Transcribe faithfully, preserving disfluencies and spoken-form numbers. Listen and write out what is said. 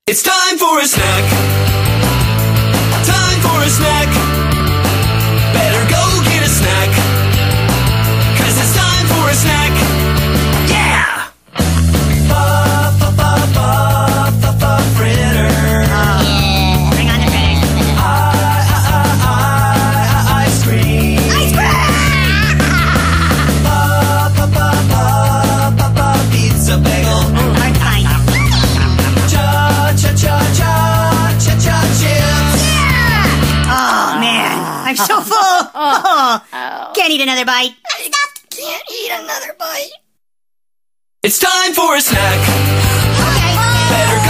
It's time for a snack. Time for a snack. Better go get a snack. 'Cause it's time for a snack. Yeah! Ba, ba, ba, ba, ba, ba, fritter. Yeah, bring on the fritters. I, I, I, I, ice cream. Ice cream! Ba, ba, ba, ba, ba, ba, pizza bagel. Oh, hard to find. Cha, cha, cha, cha, cha, cha, chips. Yeah! Oh, man. I'm so full. Oh, can't eat another bite. Can't eat another bite. It's time for a snack. Okay. Better go